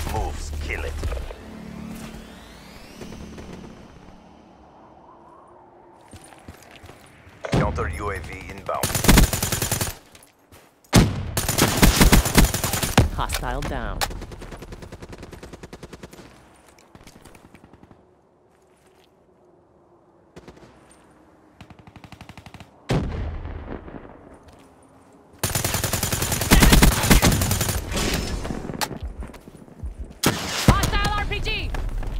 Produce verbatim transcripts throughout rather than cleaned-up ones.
moves, kill it. Counter U A V inbound. Hostile down. Hostile R P G!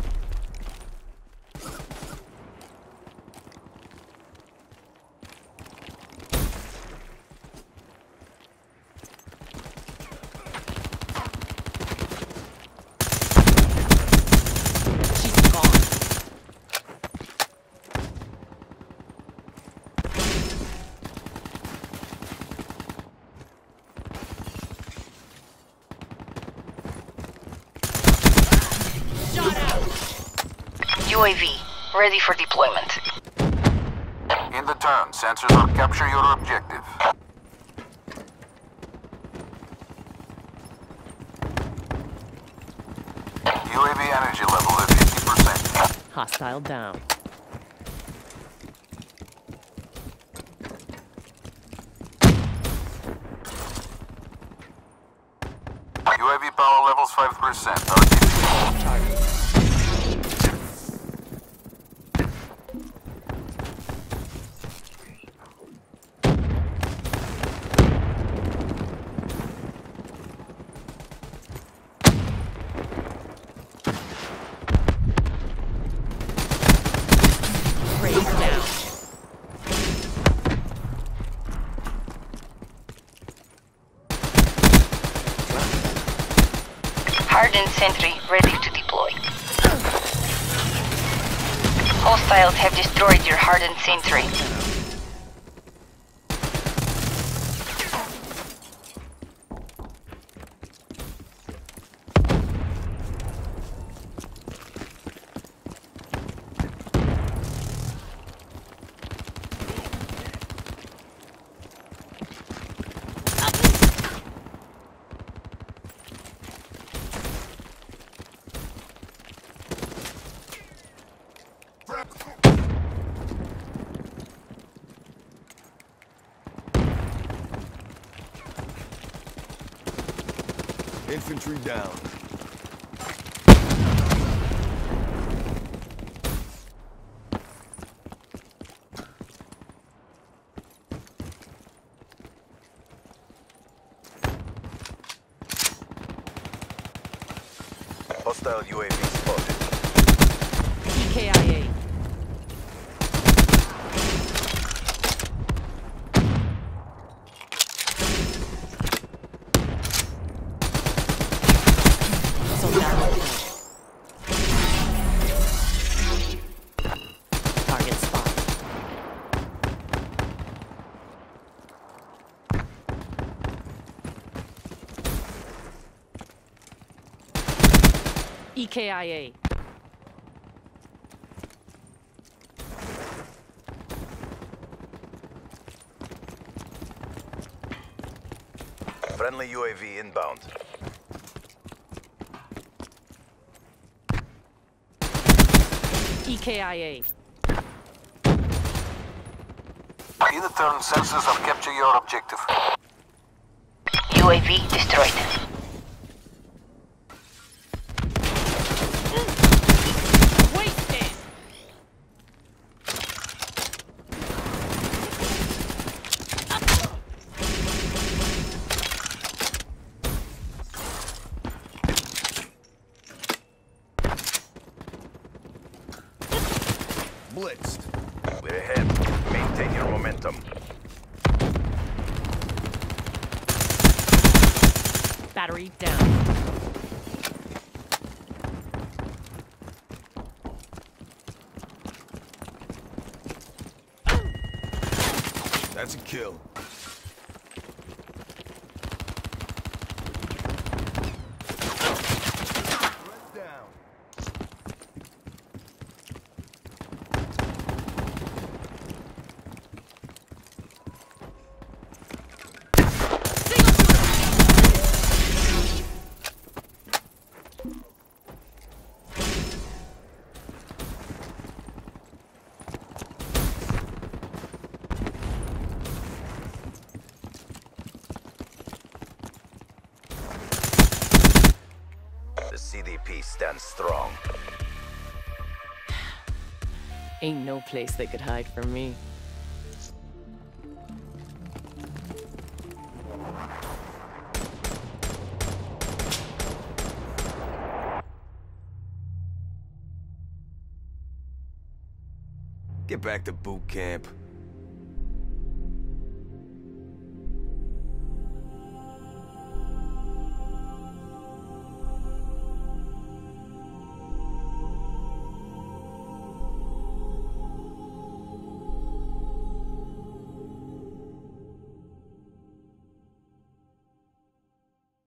She's gone. Shot out! U A V, ready for deployment. In the turn, sensors will capture your objective. U A V energy level at fifty percent. Hostile down. U A V power levels five percent. R T B. Target. Raise down. Hardened sentry, ready to deploy. Hostiles have destroyed your hardened sentry. Infantry down. Hostile U A V spotted. E K I A. So now. Target spot. E K I A. Friendly U A V inbound. E K I A. In the turn, sensors will capture your objective. U A V destroyed. Wasted! Blitzed. We're ahead. Maintain your momentum. Battery down. That's a kill. Threat down. Single shooter! V stands strong. Ain't no place they could hide from me. Get back to boot camp.